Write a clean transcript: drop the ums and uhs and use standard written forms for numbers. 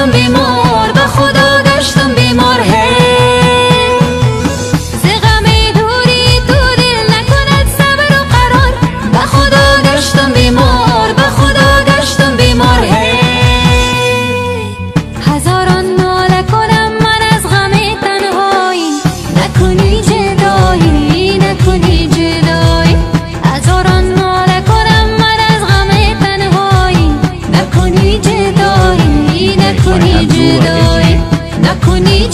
گشتم بیمار، به خدا گشتم بیمار. ز غم دوری تو دل نکند صبر و قرار، به خدا گشتم بیمار، به خدا گشتم بیمار. هزاران ناله کنم من از غم تنهایی، نکنی جدایی، نکنی جدایی. هزاران ناله کنم من از غم تنهایی، نکنی جدایی، نکنی جدایی، نکنی